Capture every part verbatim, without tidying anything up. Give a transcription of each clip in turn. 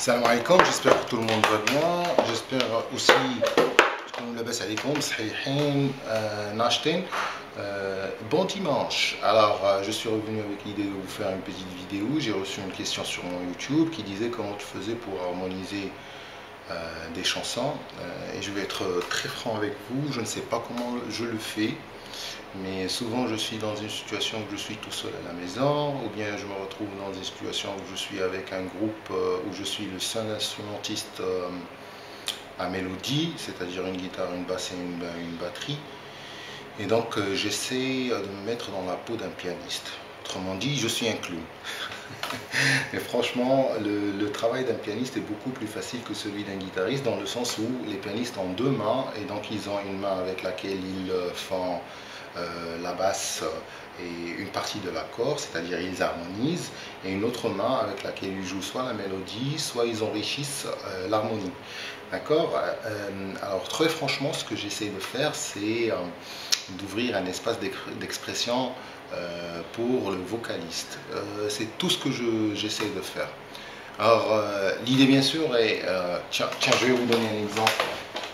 Salam alaikum, j'espère que tout le monde va bien. J'espère aussi que nous لاباس عليكم صحيحين ناشطين. Bon dimanche. Alors, euh, je suis revenu avec l'idée de vous faire une petite vidéo. J'ai reçu une question sur mon YouTube qui disait comment tu faisais pour harmoniser euh, des chansons. Euh, et je vais être très franc avec vous. Je ne sais pas comment je le fais. Mais souvent je suis dans une situation où je suis tout seul à la maison, ou bien je me retrouve dans une situation où je suis avec un groupe euh, où je suis le seul instrumentiste euh, à mélodie, c'est-à-dire une guitare, une basse et une, une batterie. Et donc euh, j'essaie de me mettre dans la peau d'un pianiste. Autrement dit, je suis un clown. Et franchement, le, le travail d'un pianiste est beaucoup plus facile que celui d'un guitariste, dans le sens où les pianistes ont deux mains, et donc ils ont une main avec laquelle ils font euh, la basse et une partie de l'accord, c'est-à-dire ils harmonisent, et une autre main avec laquelle ils jouent soit la mélodie, soit ils enrichissent euh, l'harmonie. D'accord? euh, Alors très franchement, ce que j'essaie de faire, c'est euh, d'ouvrir un espace d'expression euh, pour le vocaliste. Euh, c'est tout ce que j'essaie de faire. Alors euh, l'idée bien sûr est, euh, tiens, tiens, je vais vous donner un exemple.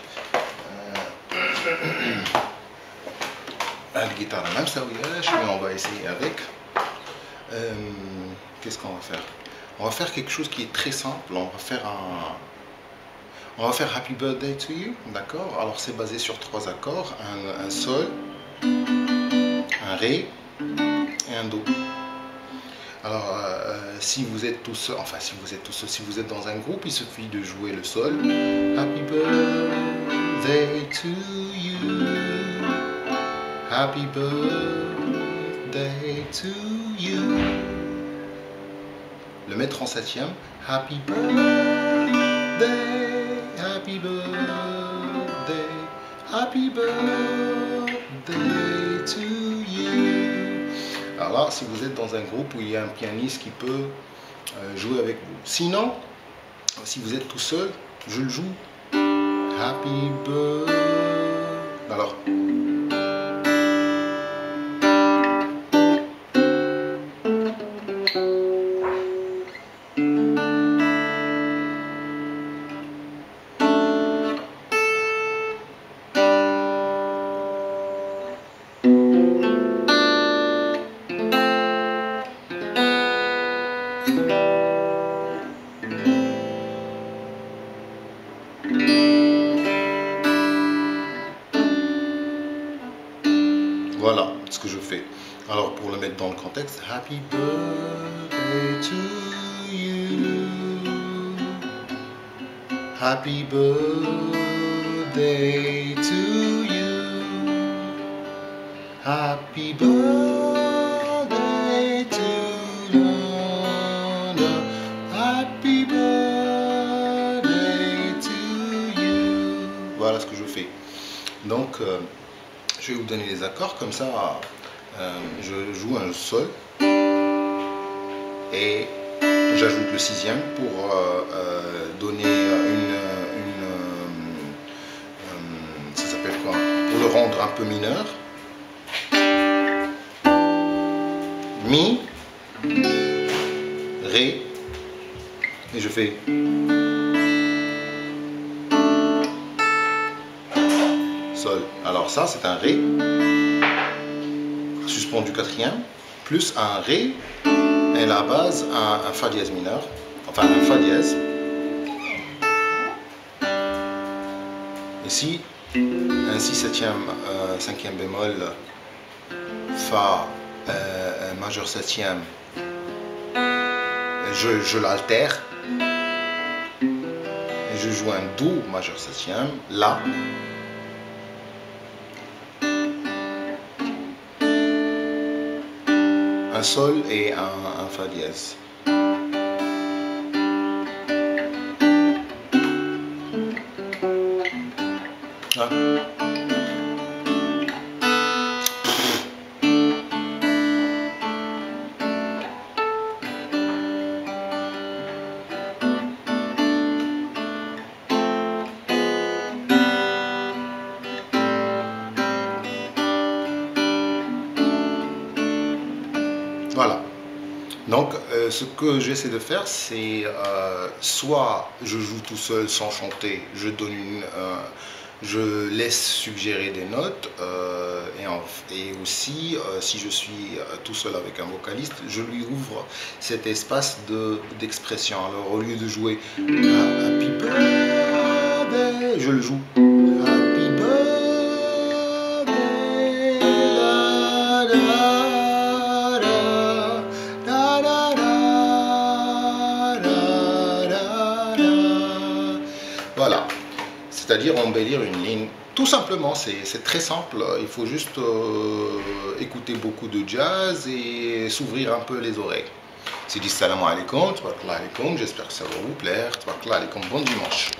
Euh, la guitare la même ça mais on va essayer avec. Euh, Qu'est-ce qu'on va faire? On va faire quelque chose qui est très simple. On va faire un On va faire Happy Birthday to You, d'accord? Alors c'est basé sur trois accords, un, un Sol, un Ré et un Do. Alors euh, si vous êtes tout seul, enfin si vous êtes tout seul, si vous êtes dans un groupe, il suffit de jouer le Sol. Happy Birthday to You, Happy Birthday to You. Le mettre en septième, Happy Birthday. Happy birthday, happy birthday to you. Alors là, si vous êtes dans un groupe où il y a un pianiste qui peut euh, jouer avec vous. Sinon, si vous êtes tout seul, je le joue. Happy birthday. Alors. Voilà ce que je fais. Alors pour le mettre dans le contexte, Happy birthday to you, Happy birthday to you, Happy birthday to you, Happy birthday to you. Voilà ce que je fais. Donc euh, je vais vous donner les accords, comme ça euh, je joue un Sol et j'ajoute le sixième pour euh, euh, donner une, une euh, ça s'appelle quoi, pour le rendre un peu mineur. Mi, Ré, et je fais Sol. Alors ça c'est un Ré suspendu quatrième plus un Ré et la base un, un Fa dièse mineur, enfin un Fa dièse. Ici un si septième euh, cinquième bémol, Fa euh, majeur septième, je, je l'altère et je joue un Do majeur septième, La. Un Sol et un, un Fa dièse. Ah. Voilà. Donc, euh, ce que j'essaie de faire, c'est euh, soit je joue tout seul sans chanter, je donne une, euh, je laisse suggérer des notes, euh, et, en, et aussi, euh, si je suis euh, tout seul avec un vocaliste, je lui ouvre cet espace d'expression. Alors, au lieu de jouer Happy Birthday, je le joue Happy Birthday, da, da, da, da, da, da, da, da. Voilà. C'est-à-dire embellir une ligne. Tout simplement, c'est très simple. Il faut juste euh, écouter beaucoup de jazz et s'ouvrir un peu les oreilles. C'est dit salam alaikum, tabarakallah alaikum. J'espère que ça va vous plaire. Tabarakallah alaikum. Bon dimanche.